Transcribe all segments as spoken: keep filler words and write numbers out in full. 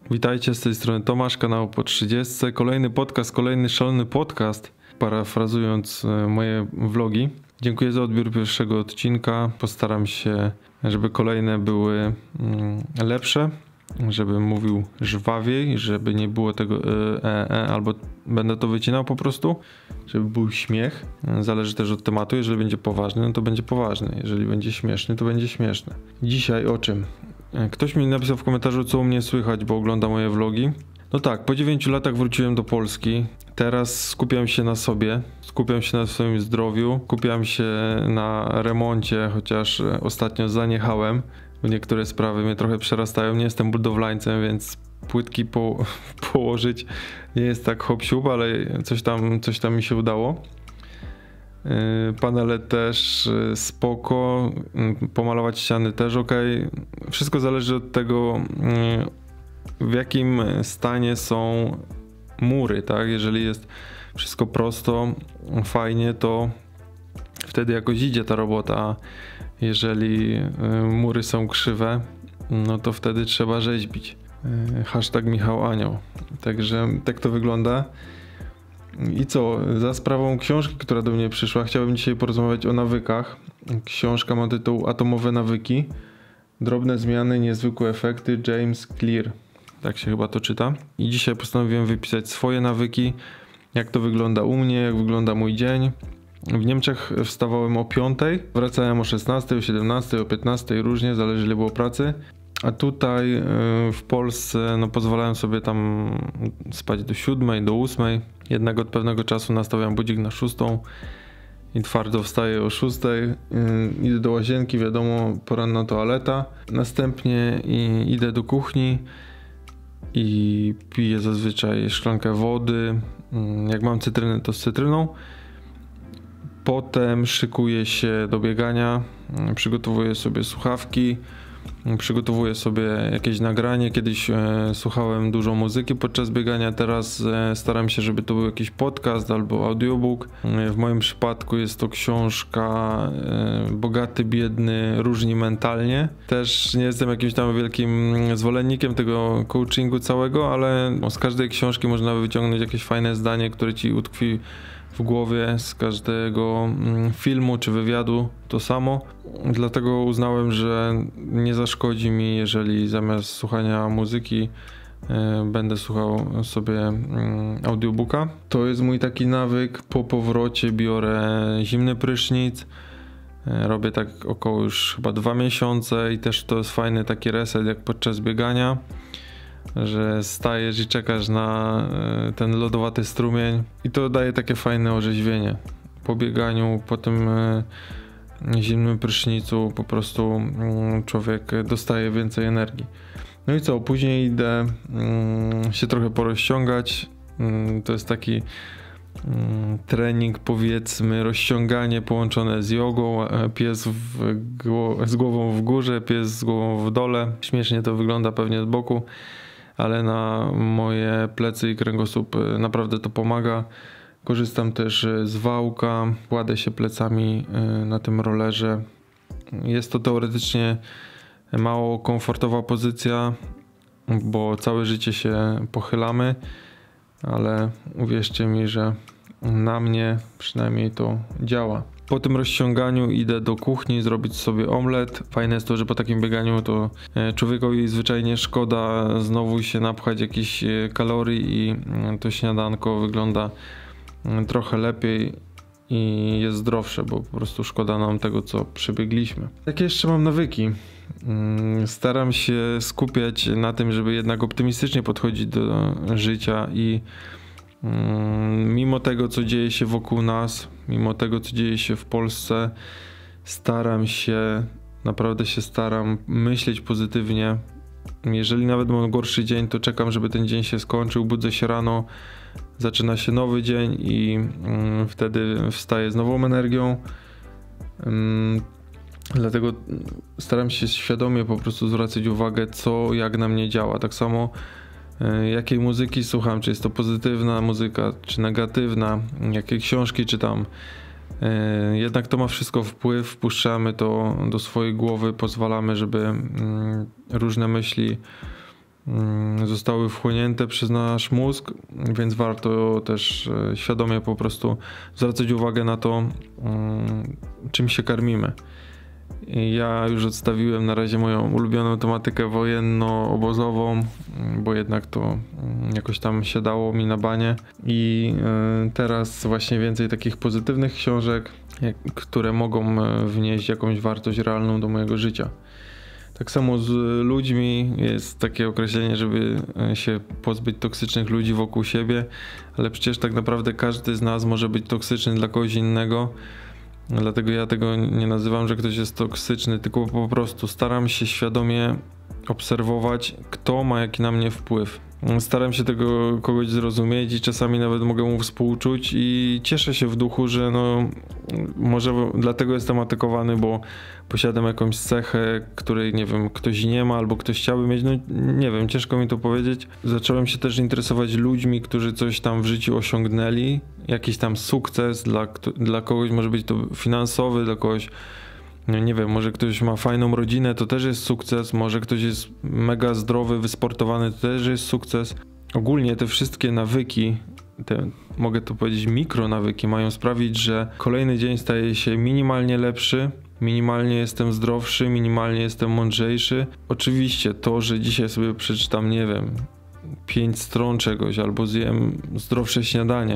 Witajcie, z tej strony Tomasz, kanał po trzydziestce. Kolejny podcast, kolejny szalony podcast, parafrazując moje vlogi. Dziękuję za odbiór pierwszego odcinka. Postaram się, żeby kolejne były lepsze, żebym mówił żwawiej, żeby nie było tego e, e, albo będę to wycinał po prostu, żeby był śmiech. Zależy też od tematu. Jeżeli będzie poważny, no to będzie poważny. Jeżeli będzie śmieszny, to będzie śmieszny. Dzisiaj o czym? Ktoś mi napisał w komentarzu, co u mnie słychać, bo ogląda moje vlogi. No tak, po dziewięciu latach wróciłem do Polski. Teraz skupiam się na sobie, skupiam się na swoim zdrowiu, skupiam się na remoncie, chociaż ostatnio zaniechałem, bo niektóre sprawy mnie trochę przerastają. Nie jestem budowlańcem, więc płytki po, położyć nie jest tak hop-siup, ale coś tam, coś tam mi się udało. Panele też spoko, pomalować ściany też ok. Wszystko zależy od tego, w jakim stanie są mury, tak? Jeżeli jest wszystko prosto, fajnie, to wtedy jakoś idzie ta robota. Jeżeli mury są krzywe, no to wtedy trzeba rzeźbić. Hashtag Michał Anioł. Także tak to wygląda. I co? Za sprawą książki, która do mnie przyszła, chciałbym dzisiaj porozmawiać o nawykach. Książka ma tytuł Atomowe nawyki. Drobne zmiany, niezwykłe efekty. James Clear. Tak się chyba to czyta. I dzisiaj postanowiłem wypisać swoje nawyki. Jak to wygląda u mnie, jak wygląda mój dzień. W Niemczech wstawałem o piątej, wracałem o szesnastej, o siedemnastej, o piętnastej, różnie, zależy ile było pracy. A tutaj w Polsce no, pozwalałem sobie tam spać do siódmej, do ósmej. Jednak od pewnego czasu nastawiam budzik na szóstą i twardo wstaję o szóstej. Idę do łazienki, wiadomo, poranna toaleta. Następnie idę do kuchni i piję zazwyczaj szklankę wody. Jak mam cytrynę, to z cytryną. Potem szykuję się do biegania, przygotowuję sobie słuchawki. Przygotowuję sobie jakieś nagranie. Kiedyś e, słuchałem dużo muzyki podczas biegania, teraz e, staram się, żeby to był jakiś podcast albo audiobook. E, w moim przypadku jest to książka e, Bogaty, biedny, różni mentalnie. Też nie jestem jakimś tam wielkim zwolennikiem tego coachingu całego, ale z każdej książki można wyciągnąć jakieś fajne zdanie, które ci utkwi w głowie, z każdego filmu czy wywiadu to samo. Dlatego uznałem, że nie zaszkodzi mi, jeżeli zamiast słuchania muzyki e, będę słuchał sobie mm, audiobooka. To jest mój taki nawyk. Po powrocie biorę zimny prysznic. E, robię tak około już chyba dwa miesiące i też to jest fajny taki reset jak podczas biegania, że stajesz i czekasz na ten lodowaty strumień i to daje takie fajne orzeźwienie. Po bieganiu, po tym zimnym prysznicu po prostu człowiek dostaje więcej energii. No i co, później idę się trochę porozciągać. To jest taki trening, powiedzmy, rozciąganie połączone z jogą. Pies w gło- z głową w górze, pies z głową w dole. Śmiesznie to wygląda pewnie z boku, ale na moje plecy i kręgosłup naprawdę to pomaga. Korzystam też z wałka, kładę się plecami na tym rollerze. Jest to teoretycznie mało komfortowa pozycja, bo całe życie się pochylamy, ale uwierzcie mi, że na mnie przynajmniej to działa. Po tym rozciąganiu idę do kuchni zrobić sobie omlet. Fajne jest to, że po takim bieganiu to człowiekowi zwyczajnie szkoda znowu się napchać jakichś kalorii i to śniadanko wygląda trochę lepiej i jest zdrowsze, bo po prostu szkoda nam tego, co przebiegliśmy. Jakie jeszcze mam nawyki? Staram się skupiać na tym, żeby jednak optymistycznie podchodzić do życia i mimo tego, co dzieje się wokół nas, mimo tego, co dzieje się w Polsce, staram się, naprawdę się staram myśleć pozytywnie. Jeżeli nawet mam gorszy dzień, to czekam, żeby ten dzień się skończył, budzę się rano, zaczyna się nowy dzień i mm, wtedy wstaję z nową energią. Mm, dlatego staram się świadomie po prostu zwracać uwagę, co jak na mnie działa. Tak samo jakiej muzyki słucham, czy jest to pozytywna muzyka, czy negatywna, jakie książki czytam. Jednak to ma wszystko wpływ, wpuszczamy to do swojej głowy, pozwalamy, żeby różne myśli zostały wchłonięte przez nasz mózg, więc warto też świadomie po prostu zwracać uwagę na to, czym się karmimy. Ja już odstawiłem na razie moją ulubioną tematykę wojenno-obozową, bo jednak to jakoś tam się dało mi na banie i teraz właśnie więcej takich pozytywnych książek, które mogą wnieść jakąś wartość realną do mojego życia. Tak samo z ludźmi jest takie określenie, żeby się pozbyć toksycznych ludzi wokół siebie, ale przecież tak naprawdę każdy z nas może być toksyczny dla kogoś innego. Dlatego ja tego nie nazywam, że ktoś jest toksyczny, tylko po prostu staram się świadomie obserwować, kto ma jaki na mnie wpływ. Staram się tego kogoś zrozumieć i czasami nawet mogę mu współczuć i cieszę się w duchu, że no może dlatego jestem atakowany, bo posiadam jakąś cechę, której nie wiem, ktoś nie ma albo ktoś chciałby mieć, no nie wiem, ciężko mi to powiedzieć. Zacząłem się też interesować ludźmi, którzy coś tam w życiu osiągnęli, jakiś tam sukces, dla, dla kogoś może być to finansowy, dla kogoś no nie wiem, może ktoś ma fajną rodzinę, to też jest sukces, może ktoś jest mega zdrowy, wysportowany, to też jest sukces. Ogólnie te wszystkie nawyki, te, mogę to powiedzieć mikronawyki, mają sprawić, że kolejny dzień staje się minimalnie lepszy, minimalnie jestem zdrowszy, minimalnie jestem mądrzejszy. Oczywiście to, że dzisiaj sobie przeczytam, nie wiem, pięć stron czegoś albo zjem zdrowsze śniadanie,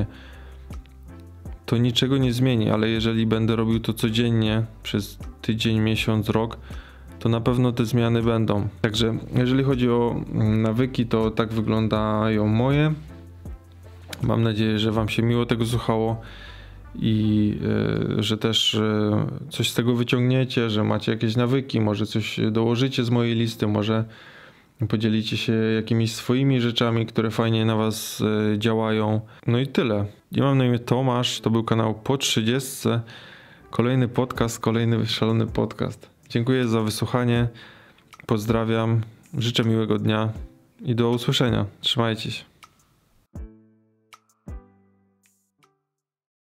to niczego nie zmieni, ale jeżeli będę robił to codziennie przez tydzień, miesiąc, rok, to na pewno te zmiany będą. Także jeżeli chodzi o nawyki, to tak wyglądają moje. Mam nadzieję, że wam się miło tego słuchało i y, że też y, coś z tego wyciągniecie, że macie jakieś nawyki, może coś dołożycie z mojej listy, może podzielicie się jakimiś swoimi rzeczami, które fajnie na was y, działają. No i tyle. Ja mam na imię Tomasz, to był kanał Po trzydziestce. Kolejny podcast, kolejny szalony podcast. Dziękuję za wysłuchanie, pozdrawiam, życzę miłego dnia i do usłyszenia. Trzymajcie się.